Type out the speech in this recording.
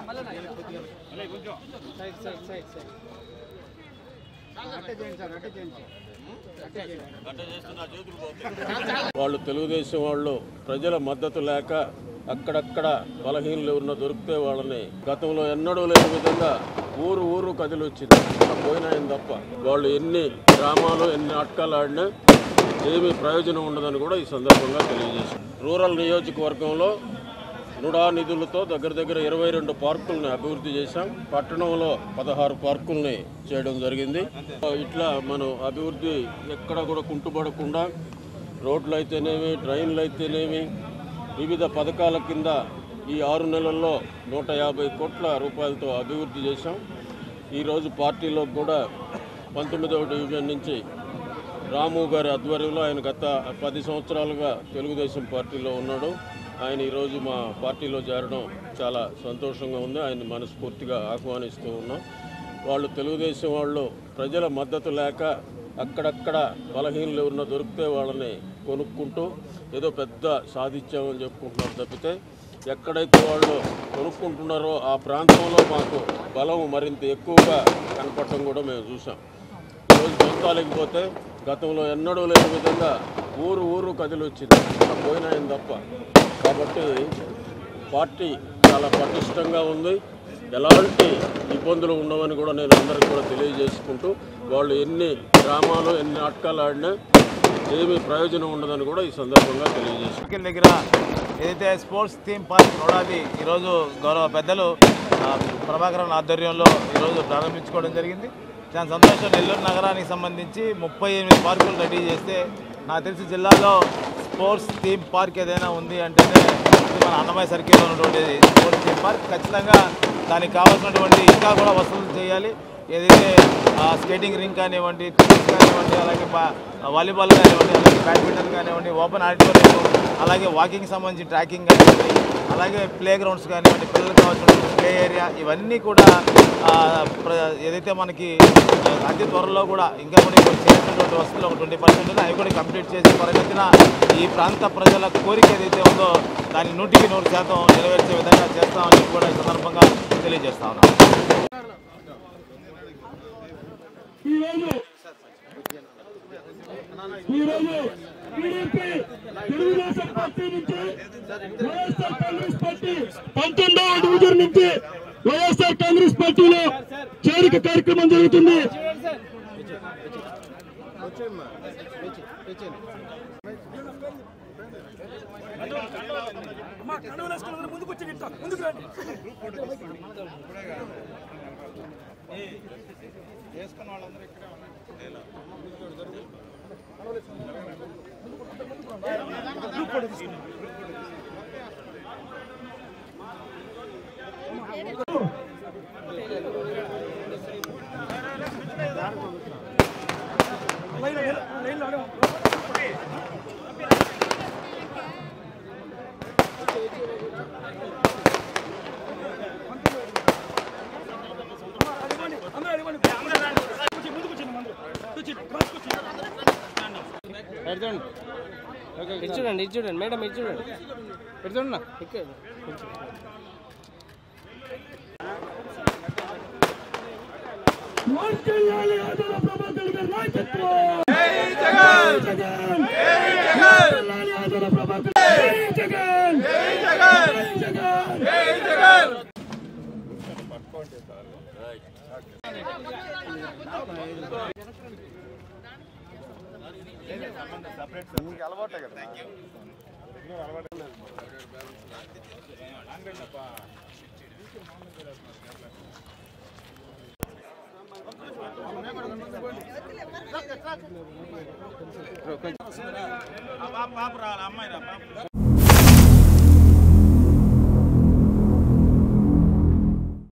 వాళ్ళు తెలుగుదేశం వాళ్ళు ప్రజల మద్దతు లేక అక్కడక్కడ బలహీనలు ఉన్న దొరికితే వాళ్ళని గతంలో ఎన్నడూ లేని విధంగా ఊరు కదిలి వచ్చింది. పోయినాయని తప్ప వాళ్ళు ఎన్ని డ్రామాలు ఎన్ని నాటకాలు ఆడినా ఏమీ ప్రయోజనం ఉండదని కూడా ఈ సందర్భంగా తెలియజేశారు. రూరల్ నియోజకవర్గంలో నుడా నిధులతో దగ్గర 22 పార్కుల్ని అభివృద్ధి చేశాం. పట్టణంలో 16 పార్కుల్ని చేయడం జరిగింది. ఇట్లా మనం అభివృద్ధి ఎక్కడ కూడా కుంటుపడకుండా రోడ్లు అయితేనేమి, డ్రైన్లు అయితేనేమి, వివిధ పథకాల కింద ఈ 6 నెలల్లో 150 కోట్ల రూపాయలతో అభివృద్ధి చేశాం. ఈరోజు పార్టీలో కూడా 19వ డివిజన్ నుంచి రాము గారి ఆధ్వర్యంలో, ఆయన గత 10 సంవత్సరాలుగా తెలుగుదేశం పార్టీలో ఉన్నాడు. ఆయన ఈరోజు మా పార్టీలో చేరడం చాలా సంతోషంగా ఉంది. ఆయన మనస్ఫూర్తిగా ఆహ్వానిస్తూ ఉన్నాం. వాళ్ళు తెలుగుదేశం వాళ్ళు ప్రజల మద్దతు లేక అక్కడక్కడ బలహీనలు ఉన్న దొరికితే వాళ్ళని కొనుక్కుంటూ ఏదో పెద్ద సాధించామని చెప్పుకుంటున్నారు తప్పితే ఎక్కడైతే వాళ్ళు కొనుక్కుంటున్నారో ఆ ప్రాంతంలో మాకు బలం మరింత ఎక్కువగా కనపడటం కూడా మేము చూసాం. ఈరోజు సొంతాలకి పోతే గతంలో ఎన్నడూ లేని విధంగా ఊరు కదిలి వచ్చింది. పోయినాయని తప్ప. కాబట్టి పార్టీ చాలా పటిష్టంగా ఉంది. ఎలాంటి ఇబ్బందులు ఉండవని కూడా నేను అందరికీ కూడా తెలియజేసుకుంటూ వాళ్ళు ఎన్ని డ్రామాలు ఎన్ని నాటకాలు ఆడినా ఏమీ ప్రయోజనం ఉండదని కూడా ఈ సందర్భంగా తెలియజేశారు. దగ్గర ఏదైతే స్పోర్ట్స్ థీమ్ పార్క్ నోడాది ఈరోజు గౌరవ పెద్దలు ప్రభాకరన్ ఆధ్వర్యంలో ఈరోజు ప్రారంభించుకోవడం జరిగింది. చాలా సంతోషం. నెల్లూరు నగరానికి సంబంధించి 38 పార్కులు రెడీ చేస్తే నాకు తెలిసి జిల్లాలో స్పోర్ట్స్ థీమ్ పార్క్ ఏదైనా ఉంది అంటేనే మన అన్నమయ్య సర్కిల్లో ఉన్నటువంటి స్పోర్ట్స్ థీమ్ పార్క్. ఖచ్చితంగా దానికి కావాల్సినటువంటి ఇంకా కూడా వసతులు చేయాలి. ఏదైతే స్కేటింగ్ రింగ్ కానివ్వండి, టెన్నిస్ కానివ్వండి, అలాగే వాలీబాల్ కానివ్వండి, అలాగే బ్యాడ్మింటన్ కానివ్వండి, ఓపెన్ ఆడిటోరియం, అలాగే వాకింగ్ సంబంధించి ట్రాకింగ్ కానివ్వండి, అలాగే ప్లే గ్రౌండ్స్ కానివ్వండి, పిల్లలకు కావాల్సినటువంటి ప్లే ఏరియా, ఇవన్నీ కూడా ఏదైతే మనకి అతి త్వరలో కూడా ఇంకా కూడా చేసినటువంటి వస్తువులు ఒక 20% అవి కూడా కంప్లీట్ చేసి త్వరగతిన ఈ ప్రాంత ప్రజల కోరిక ఏదైతే ఉందో దాన్ని 100% నెరవేర్చే విధంగా చేస్తామని కూడా ఈ సందర్భంగా తెలియజేస్తా ఉన్నాం. తెలుగుదేశం పార్టీ నుంచి వైఎస్ఆర్ కాంగ్రెస్ పార్టీ 19వ డివిజన్ నుంచి వైఎస్ఆర్ కాంగ్రెస్ పార్టీలో చేరిక కార్యక్రమం జరుగుతుంది. చేసుకున్న వాళ్ళందరూ ఇక్కడే చూడండి మేడం చూడండి పెడుతున్నా అలవాటే కదా. పాప రా అమ్మాయి రా పాప